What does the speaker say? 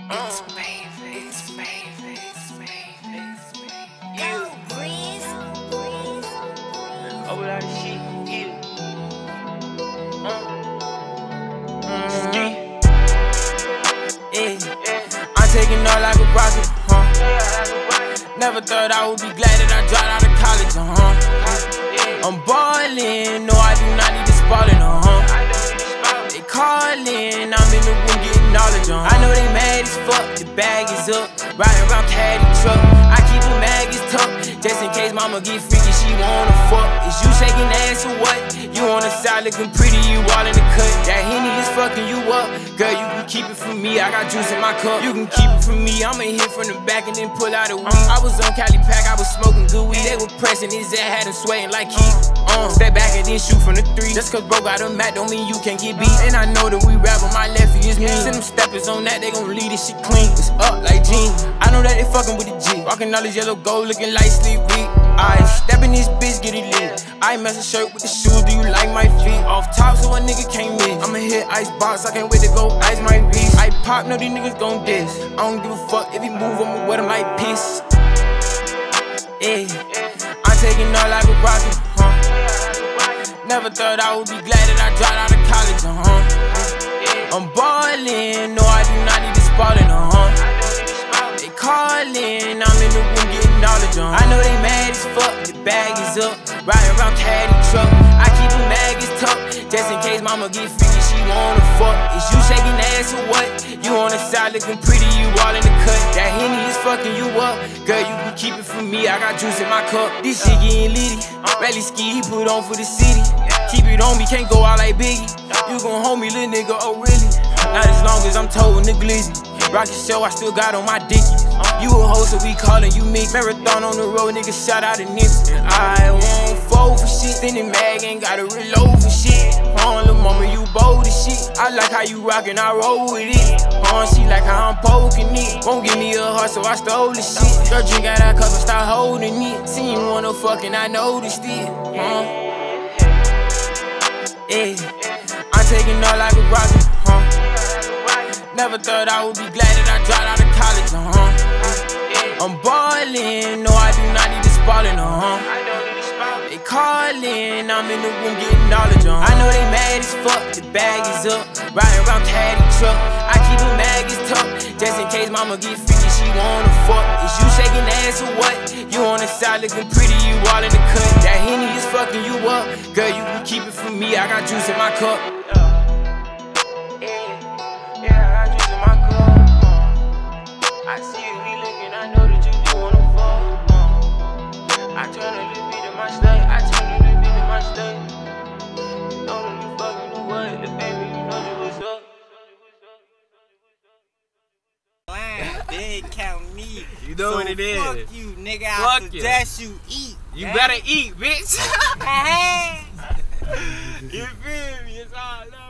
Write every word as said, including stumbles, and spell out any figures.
It's baby, it's baby, it's baby, it's baby. You breeze, breeze. Over all the shit, you. Uh. Ski. Yeah. I'm taking off like a rocket, huh? Never thought I would be glad that I dropped out of college, uh huh. I'm ballin', no, I do not need the Spalding, uh huh. They callin', I'm in the room getting knowledge, uh huh. I know they mad as fuck, the bag is up, riding around caddy truck. I keep a mag is tuck, just in case mama get freaky, she wanna fuck. Is you shaking ass or what? You on the side looking pretty, you all in the cut. That Henny is fucking you up, girl, you can keep it from me, I got juice in my cup. You can keep it from me, I'ma hit from the back and then pull out a weed. I was on Cali Pack, I was smoking good weed. They were pressing his ass, had him sweating like Keith. Uh, step back and then shoot from the three. Just cause bro got a mat don't mean you can't get beat. And I know that we rap, but my lefty is me. Send them steppers on that, they gon' leave this shit clean. It's up like jeans. I know that they fucking with the G. Walking all this yellow gold, looking like sleep weak. I step in this bitch, get it lit. I mess a shirt with the shoes, do you like my feet? Off top so a nigga can't miss. I'ma hit ice box, I can't wait to go ice my wrist. I pop, no these niggas gon' diss. I don't give a fuck if he move, I'ma wet him like piss. Yeah, I'm taking off like a rocket, huh? Never thought I would be glad that I dropped out of college, uh huh. I'm ballin', no I do not need the Spalding, uh huh. They callin', I'm in the room getting knowledge, uh huh. I know they mad as fuck, the bag is up, riding around caddy truck. I keep a mag is tuck, just in case mama get freaky, she wanna fuck. Is you shaking ass or what? You on the side looking pretty, you all in the cut. That Henny is fucking you up, girl, you can keep it from me, I got juice in my cup. This shit getting litty, Rellyski, he put on for the city. Keep it on me, can't go out like Biggie. You gon' hold me, little nigga, oh really? Not as long as I'm towing the glizzy. Rocket show, I still got on my dickies. You a hoe, so we callin' you me. Marathon on the road, nigga, shout out to Nipsey. And I won't fold for shit. Sending mag, ain't gotta reload for shit. On the mama, you bold as shit. I like how you rockin', I roll with it. On she like how I'm poking it. Won't give me a heart, so I stole the shit. Girl, drink out that cup and start holding it. See you wanna fucking, I noticed it. Uh. Yeah, I'm taking off like a rocket, huh? Never thought I would be glad that I dropped out of college, uh huh. I'm ballin', no I do not need the Spalding, uh huh. They callin', I'm in the room getting knowledge, uh huh. I know they mad as fuck, the bag is up, riding around caddy truck. I keep a mag is tuck, just in case mama get freaky, she wanna fuck. Is you shaking ass or what? You on the side looking pretty, you all in the cut. That Henny is fucking you up, girl, you can keep it from me, I got juice in my cup. I see you, he looking, I know that you do wanna fuck. uh. I turn a little bit in my state, I turn a little bit in my state. You know that you fucking the what, the baby, you know that what's up. They ain't count me. You know so what it is. Fuck you, nigga. I Fuck suggest you, you eat. You man. better eat, bitch. You feel me? It's all love.